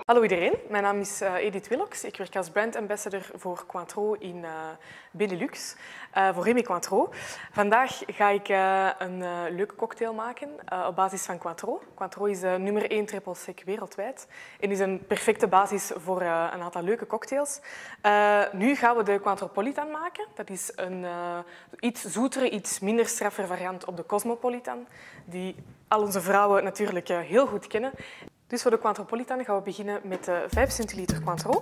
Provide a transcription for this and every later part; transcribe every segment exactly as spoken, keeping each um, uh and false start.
Hallo iedereen, mijn naam is uh, Edith Willox. Ik werk als brand ambassador voor Cointreau in uh, Benelux, uh, voor Rémy Cointreau. Vandaag ga ik uh, een uh, leuke cocktail maken uh, op basis van Cointreau. Cointreau is uh, nummer één triple sec wereldwijd en is een perfecte basis voor uh, een aantal leuke cocktails. Uh, nu gaan we de Cointreaupolitan maken. Dat is een uh, iets zoetere, iets minder straffer variant op de Cosmopolitan, die al onze vrouwen natuurlijk uh, heel goed kennen. Dus voor de Cointreaupolitan gaan we beginnen met uh, vijf centiliter Cointreau.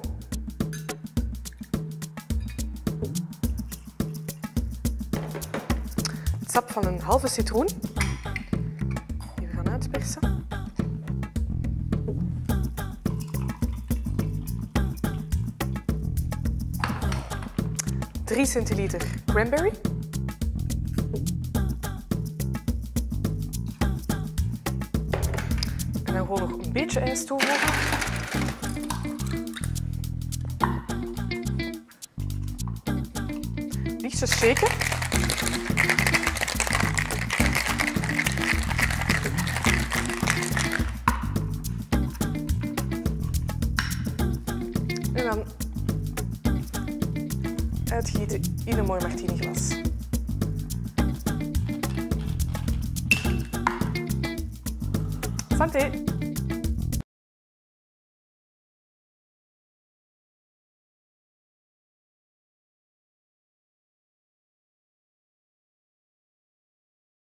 Het sap van een halve citroen, die we gaan uitpersen. drie centiliter cranberry. En dan gewoon nog een beetje ijs toevoegen. Lichtjes shaken. En dan uitgieten in een mooi martiniglas. Santé!